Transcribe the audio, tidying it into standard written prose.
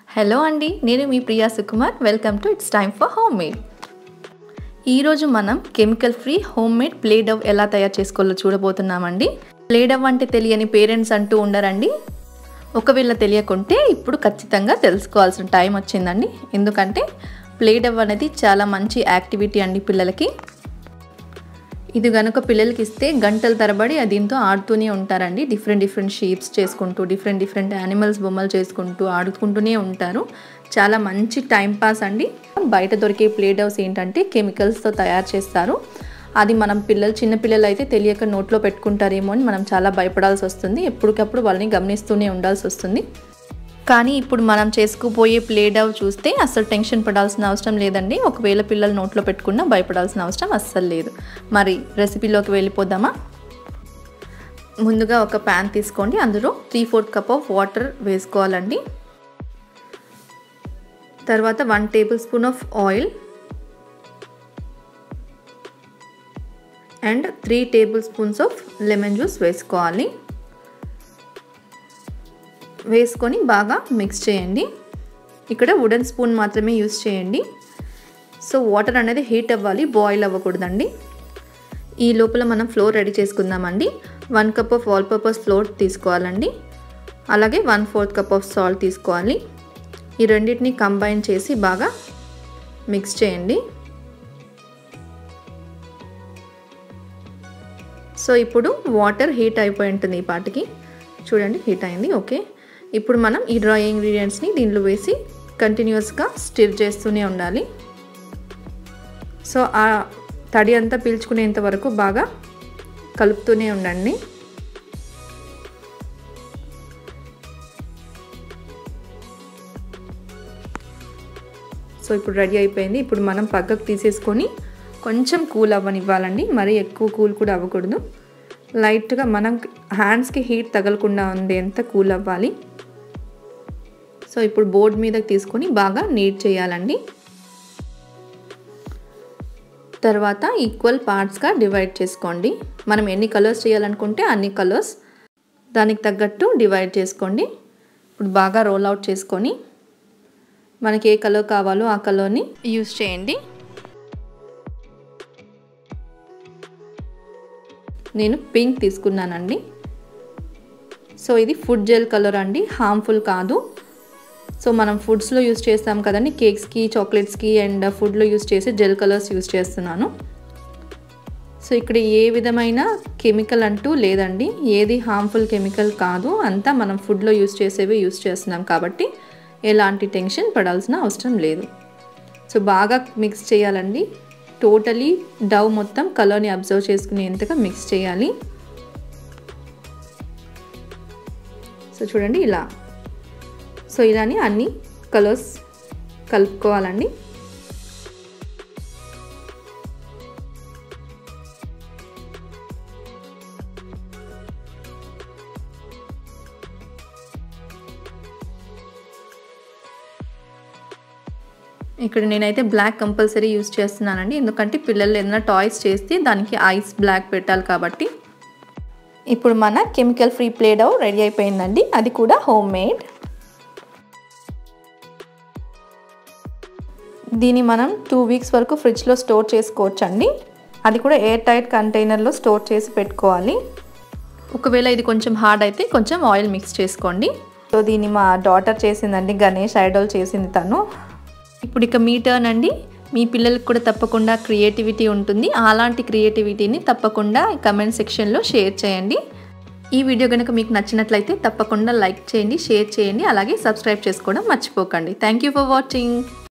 Hello అండి, నేను మీ Priya Sukumar. Welcome to it's time for homemade. ఈరోజు మనం chemical free homemade play dough ఎలా తయారు చేసుకోవాలో చూడబోతున్నామండి. ప్లే డౌ అంటే తెలియని పేరెంట్స్ అంటూ ఉండరండి. ఒకవేళ తెలియకుంటే ఇప్పుడు ఖచ్చితంగా తెలుసుకోవాల్సిన టైం వచ్చిందండి. ఎందుకంటే ప్లే డౌ అనేది చాలా మంచి యాక్టివిటీ అండి పిల్లలకి. ఇది గనుక పిల్లలకి ఇస్తే గంటల తరబడి దీంతో ఆడుతూనే ఉంటారండి. డిఫరెంట్ షేప్స్ చేసుకుంటూ డిఫరెంట్ యానిమల్స్ బొమ్మలు చేసుకుంటూ ఆడుకుంటూనే ఉంటారు. చాలా మంచి టైం పాస్ అండి. బయట దొరికే ప్లే డౌస్ ఏంటంటే కెమికల్స్తో తయారు చేస్తారు. అది మనం చిన్న పిల్లలు అయితే తెలియక నోట్లో పెట్టుకుంటారేమో అని మనం చాలా భయపడాల్సి వస్తుంది. ఎప్పటికప్పుడు వాళ్ళని గమనిస్తూనే ఉండాల్సి వస్తుంది. కానీ ఇప్పుడు మనం చేసుకుపోయే ప్లే డౌ చూస్తే అస్సలు టెన్షన్ పడాల్సిన అవసరం లేదండి. ఒకవేళ పిల్లలు నోట్లో పెట్టుకున్నా భయపడాల్సిన అవసరం అస్సలు లేదు. మరి రెసిపీలోకి వెళ్ళిపోదామా? ముందుగా ఒక ప్యాన్ తీసుకోండి. అందులో 3/4 కప్ ఆఫ్ వాటర్ వేసుకోవాలండి. తర్వాత 1 tablespoon of oil and 3 tablespoons of lemon juice వేసుకోవాలి. వేసుకొని బాగా మిక్స్ చేయండి. ఇక్కడ వుడెన్ స్పూన్ మాత్రమే యూస్ చేయండి. సో వాటర్ అనేది హీట్ అవ్వాలి, బాయిల్ అవ్వకూడదండి. ఈ లోపల మనం ఫ్లోర్ రెడీ చేసుకుందామండి. 1 cup of all purpose flour తీసుకోవాలండి. అలాగే 1/4 కప్ ఆఫ్ సాల్ట్ తీసుకోవాలి. ఈ రెండింటిని కంబైన్ చేసి బాగా మిక్స్ చేయండి. సో ఇప్పుడు వాటర్ హీట్ అయిపోయి ఉంటుంది. ఈ పాటికి చూడండి, హీట్ అయింది. ఓకే, ఇప్పుడు మనం ఈ డ్రై ఇంగ్రీడియంట్స్ని దీనిలో వేసి కంటిన్యూస్గా స్టిర్ చేస్తూనే ఉండాలి. సో ఆ తడి అంతా పీల్చుకునేంత వరకు బాగా కలుపుతూనే ఉండండి. సో ఇప్పుడు రెడీ అయిపోయింది. ఇప్పుడు మనం పక్కకు తీసేసుకొని కొంచెం కూల్ అవ్వనివ్వాలండి. మరీ ఎక్కువ కూల్ కూడా అవ్వకూడదు. లైట్గా మనం హ్యాండ్స్కి హీట్ తగలకుండా ఉండేంత కూల్ అవ్వాలి. సో ఇప్పుడు బోర్డ్ మీదకి తీసుకొని బాగా నీట్ చేయాలండి. తర్వాత ఈక్వల్ పార్ట్స్గా డివైడ్ చేసుకోండి. మనం ఎన్ని కలర్స్ చేయాలనుకుంటే అన్ని కలర్స్ దానికి తగ్గట్టు డివైడ్ చేసుకోండి. ఇప్పుడు బాగా రోల్ అవుట్ చేసుకొని మనకి ఏ కలర్ కావాలో ఆ కలర్ని యూస్ చేయండి. నేను పింక్ తీసుకున్నానండి. సో ఇది ఫుడ్ జెల్ కలర్ అండి, హార్మ్ఫుల్ కాదు. సో మనం ఫుడ్స్లో యూస్ చేస్తాం కదండి, కేక్స్కి, చాక్లెట్స్కి అండ్ ఫుడ్లో యూస్ చేసే జెల్ కలర్స్ యూస్ చేస్తున్నాను. సో ఇక్కడ ఏ విధమైన కెమికల్ అంటూ లేదండి, ఏది హార్మ్ఫుల్ కెమికల్ కాదు. అంతా మనం ఫుడ్లో యూస్ చేసేవి యూస్ చేస్తున్నాం కాబట్టి ఎలాంటి టెన్షన్ పడాల్సిన అవసరం లేదు. సో బాగా మిక్స్ చేయాలండి. టోటలీ డౌ మొత్తం కలర్ని అబ్జర్వ్ చేసుకునేంతగా మిక్స్ చేయాలి. సో చూడండి ఇలా. సో ఇలానే అన్ని కలర్స్ కలుపుకోవాలండి. ఇక్కడ నేనైతే బ్లాక్ కంపల్సరీ యూస్ చేస్తున్నానండి. ఎందుకంటే పిల్లలు ఏదైనా టాయ్స్ చేస్తే దానికి ఐస్ బ్లాక్ పెట్టాలి కాబట్టి. ఇప్పుడు మన chemical free play dough ready అయిపోయిందండి. అది కూడా హోమ్ మేడ్. దీన్ని మనం 2 వీక్స్ వరకు ఫ్రిడ్జ్లో స్టోర్ చేసుకోవచ్చండి. అది కూడా ఎయిర్ టైట్ కంటైనర్లో స్టోర్ చేసి పెట్టుకోవాలి. ఒకవేళ ఇది కొంచెం హార్డ్ అయితే కొంచెం ఆయిల్ మిక్స్ చేసుకోండి. సో దీన్ని మా డాటర్ చేసిందండి, గణేష్ ఐడల్ చేసింది తను. ఇప్పుడు ఇక మీ టర్న్ అండి. మీ పిల్లలకు కూడా తప్పకుండా క్రియేటివిటీ ఉంటుంది. అలాంటి క్రియేటివిటీని తప్పకుండా కమెంట్ సెక్షన్లో షేర్ చేయండి. ఈ వీడియో కనుక మీకు నచ్చినట్లయితే తప్పకుండా లైక్ చేయండి, షేర్ చేయండి, అలాగే సబ్స్క్రైబ్ చేసుకోవడం మర్చిపోకండి. Thank you for watching.